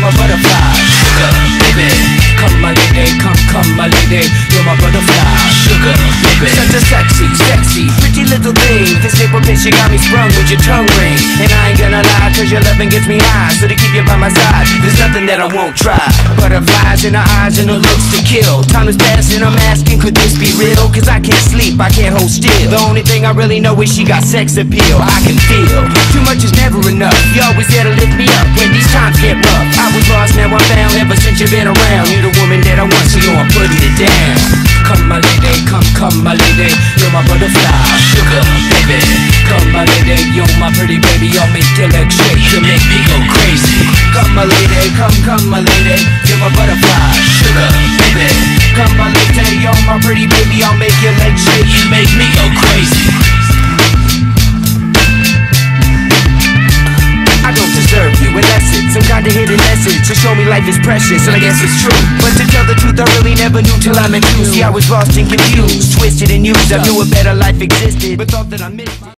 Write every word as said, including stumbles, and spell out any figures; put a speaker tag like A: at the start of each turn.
A: my butterfly. Sugar, baby, come my lady, come, come my lady, you're my butterfly. Sugar, baby, such a sexy, sexy, pretty little thing. This nipple bitch, you got me sprung with your tongue ring. And I ain't gonna lie, cause your loving gets me high. So to keep you by my side, there's nothing that I won't try. Butterflies in her eyes and her looks to kill. Time is passing, I'm asking, could this be real? Cause I can't sleep, I can't hold still. The only thing I really know is she got sex appeal. I can feel, too much is never enough. You always there to lift me up when these times get rough. I was lost, now I'm found, ever since you've been around. You're the woman that I want, so yo, I'm putting it down. Come my lady, come, come my lady, you're my butterfly. Sugar, baby, come my lady, you're my pretty baby. I'll make your legs shake, you make me go crazy. Come my lady, come, come my lady, you're my butterfly. Sugar, baby, come my lady, you're my pretty baby. I'll make your legs shake, you make me go crazy. I don't deserve you unless it's some kind of hidden message to show me life is precious, and I guess it's true. But to tell the truth, I really never knew till I met you. See, I was lost and confused, twisted and used. I knew a better life existed, but thought that I missed it.